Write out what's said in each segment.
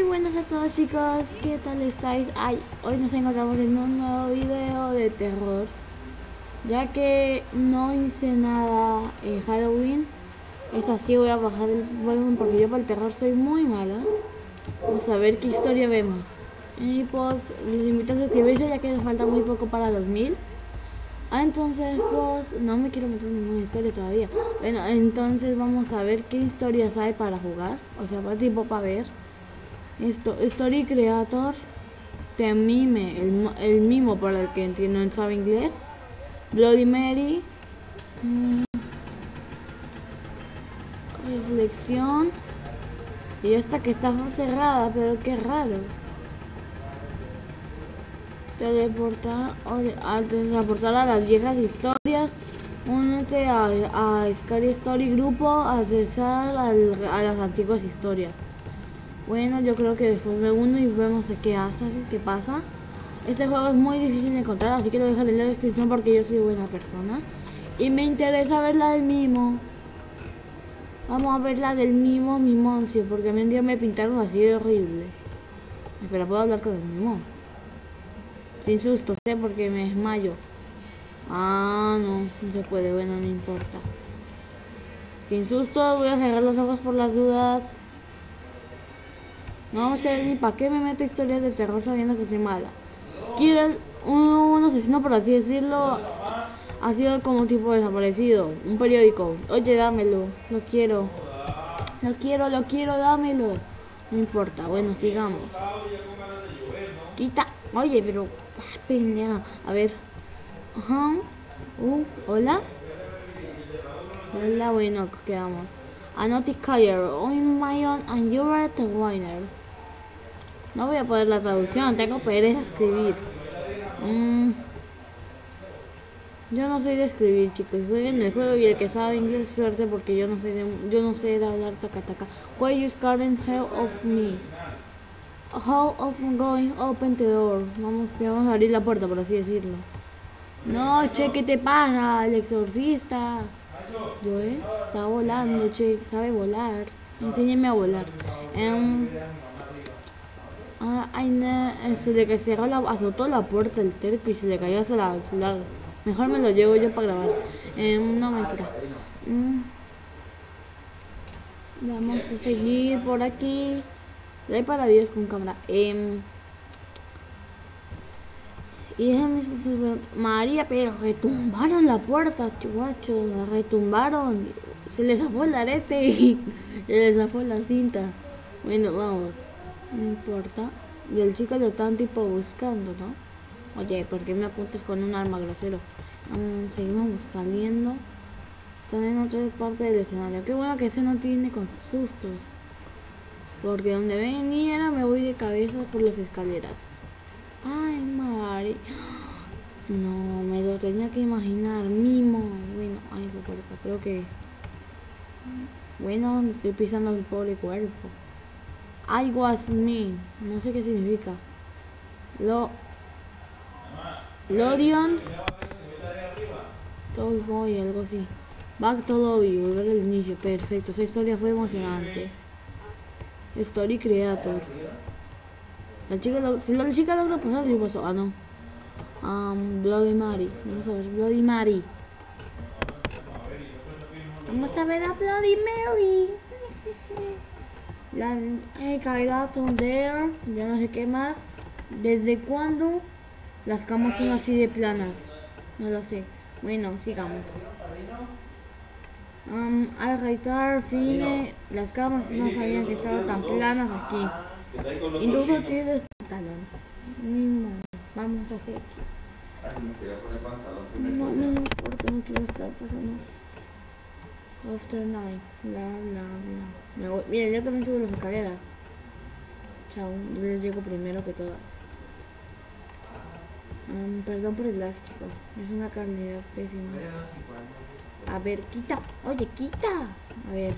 buenas a todos chicos, ¿qué tal estáis? Hoy nos encontramos en un nuevo video de terror. Ya que no hice nada en Halloween, es así, voy a bajar el volumen porque yo para el terror soy muy mala. Vamos a ver qué historia vemos. Y pues les invito a suscribirse ya que nos falta muy poco para 2000. Entonces pues no me quiero meter en ninguna historia todavía. Bueno, entonces vamos a ver qué historias hay para jugar. O sea, para tipo para ver. Story Creator, The Mime, el mimo para el que no sabe inglés. Bloody Mary, reflexión. Y esta que está cerrada, pero qué raro. Teleportar a las viejas historias. Únete a Scary Story Grupo, accesar a las antiguas historias. Bueno, yo creo que después me uno y vemos qué pasa. Este juego es muy difícil de encontrar, así que lo dejaré en la descripción porque yo soy buena persona. Y me interesa ver la del mimo. Vamos a ver la del mimo, Mimoncio, porque a mí un día me pintaron así de horrible. Espera, ¿puedo hablar con el mimo? Sin susto, sé, porque me desmayo. No se puede, bueno, no importa. Sin susto, voy a cerrar los ojos por las dudas. No sé ni para qué me meto historias de terror sabiendo que soy mala. Kirill, un asesino por así decirlo, ha sido como tipo desaparecido. Un periódico. Oye, dámelo. Lo quiero. Lo quiero, dámelo. No importa. Bueno, sigamos. Quita. Oye, pero... pendeja. A ver. Ajá. Hola. Hola, bueno, quedamos. A notice color. On my own and you are the winner. No voy a poner la traducción. Tengo pereza escribir. Yo no sé de escribir, chicos. Estoy en el juego y el que sabe inglés suerte porque yo no sé de hablar taca. Why you scaring hell of me? How of going open the door? Vamos a abrir la puerta, por así decirlo. No, che, ¿qué te pasa? El exorcista. Está volando, che, sabe volar. Enséñeme a volar. Se le cerró azotó la puerta el terco y se le cayó hacia la celular. Mejor me lo llevo yo para grabar. No, mentira. Vamos a seguir por aquí. Hay para videos con cámara. Y María, pero retumbaron la puerta, chuacho. La retumbaron. Se les zafó el arete y se les zafó la cinta. Bueno, vamos. No importa. Y el chico lo están tipo buscando, ¿no? Oye, ¿por qué me apuntas con un arma, grosero? Seguimos saliendo. Están en otra parte del escenario. Qué bueno que ese no tiene con sustos. Porque donde veniera me voy de cabeza por las escaleras. Ay, Mari. No, me lo tenía que imaginar. Mimo. Bueno, ay, creo que... Bueno, estoy pisando el pobre cuerpo. I was me. No sé qué significa. Lodion. Todo voy, algo así. Back to lobby, volver al inicio. Perfecto, esa historia fue emocionante. Story Creator. Si la chica logra pasar, yo paso. No. Bloody Mary. Vamos a ver, Bloody Mary. Vamos a ver a Bloody Mary. Kairaton there. Ya no sé qué más. ¿Desde cuándo las camas son así de planas? No lo sé. Bueno, sigamos. Al reitar fine, las camas no sabían que estaban tan planas aquí. Y luego tienes pantalón. Vamos a hacer no me importa, no quiero estar pasando. After night, bla. Miren, yo también subo las escaleras. Chao, yo les llego primero que todas. Perdón por el lag, chicos. Es una calidad pésima. A ver, quita. Oye, quita. A ver.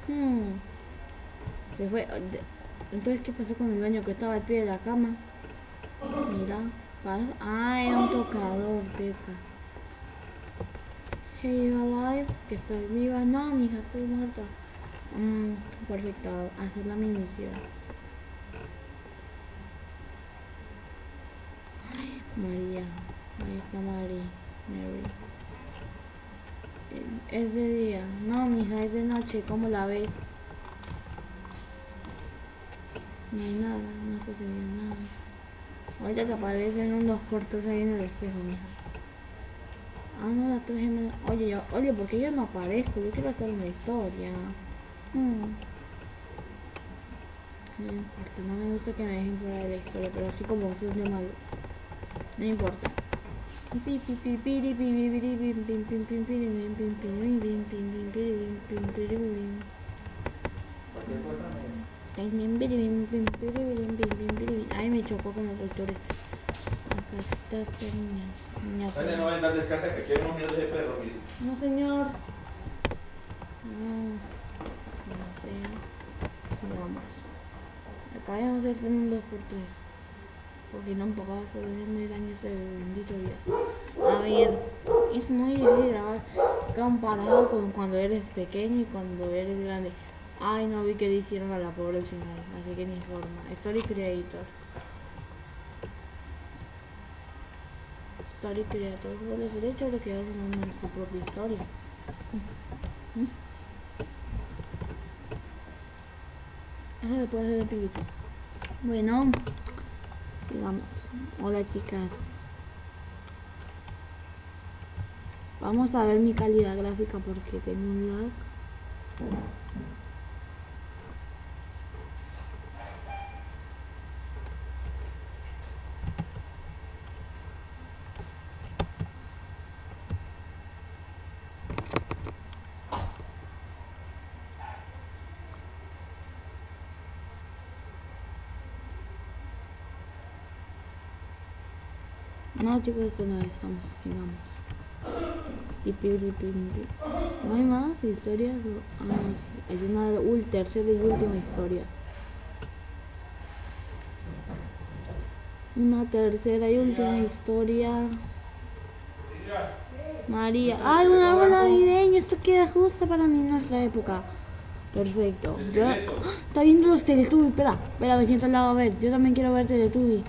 Se fue. Entonces, ¿qué pasó con el baño que estaba al pie de la cama? Mira. Era un tocador, teca. Hey, you alive? Que estoy viva. No, mija, estoy muerta. Perfecto. Hacer la misión. María. Ahí está Mary. Mary. Es de día. No, mija, es de noche. ¿Cómo la ves? No hay nada, no sucedió nada. Ahorita te aparecen unos cortos ahí en el espejo, mija. Ah, no, la traje. Oye, ¿por qué yo no aparezco? Yo quiero hacer una historia. No importa, no me gusta que me dejen fuera de la historia, pero así como un de malo. No importa. Ay, me chocó con los doctores. Acá está esta niña. Tania, no vengas descasa que queremos ir de perro, mire. No, señor. No sé. Sigamos. Acá vamos a hacer un 2x3. Porque no empezaba a hacer muy daño ese bendito día. A ver, es muy difícil grabar comparado con cuando eres pequeño y cuando eres grande. Ay, no vi que le hicieron a la pobre al final, así que ni forma. Story Creator. Story Creator. Por el derecho de que hacen su propia historia. Eso le puede hacer el pibito. Bueno, sigamos. Hola, chicas. Vamos a ver mi calidad gráfica porque tengo un lag. No, chicos, eso no es. Vamos, sigamos. ¿No hay más historias? Ah, no, sí. Es una tercera y última historia. Una tercera y última historia. María. ¡Ay, un árbol navideño! Esto queda justo para mí en nuestra época. Perfecto. Está viendo los Teletubbies. Espera, me siento al lado a ver. Yo también quiero ver Teletubbies.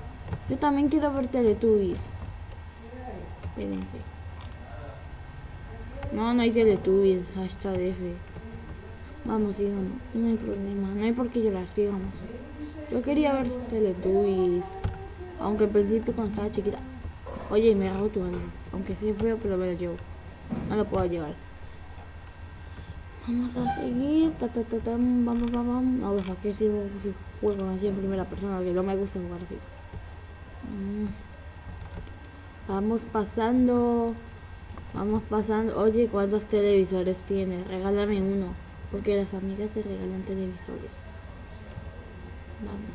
Espérense. No hay Teletubbies. Hashtag F. Vamos, sigamos. No hay problema. No hay por qué llorar. Sigamos. Yo quería ver Teletubbies. Aunque al principio cuando estaba chiquita. Oye, me hago tu alma. Aunque sea feo, pero me lo llevo. No lo puedo llevar. Vamos a seguir. Vamos. No, pues aquí si juego así en primera persona, que no me gusta jugar así. Vamos pasando. Oye, ¿cuántos televisores tienes? Regálame uno. Porque las amigas se regalan televisores. Vamos.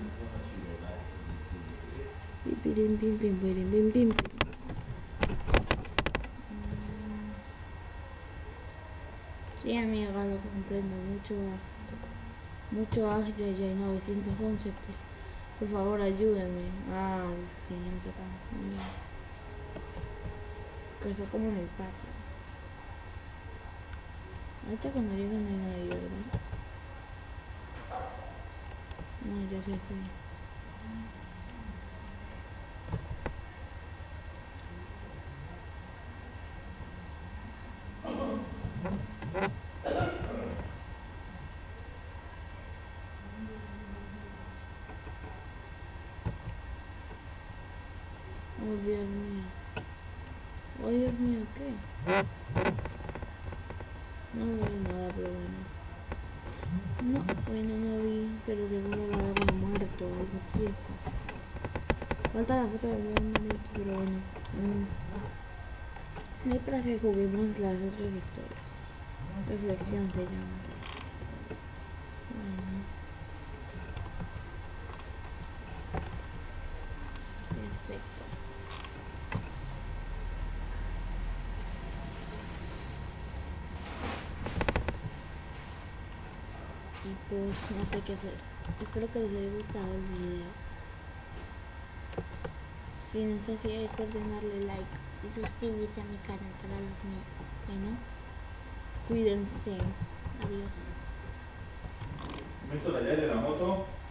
Sí, amiga, lo comprendo. Mucho ya 911. Por favor, ayúdame. Ah, sí, no sé cómo. Creció como en el patio. Ahorita cuando llegue no hay nadie, ¿verdad? No, ya se fue. Oh, Dios mío. Oh, Dios mío, ¿qué? No veo nada, pero bueno. No vi, pero seguro lo hago como muerto o algo tieso. Falta la foto de un momento, pero bueno. No hay para que juguemos las otras historias. Reflexión se llama. Bueno. Perfecto. Y pues no sé qué hacer. Espero que les haya gustado el video. Si no es así, recuerden darle like y suscribirse a mi canal para los míos. Bueno, cuídense. Adiós. Meto la llave de la moto.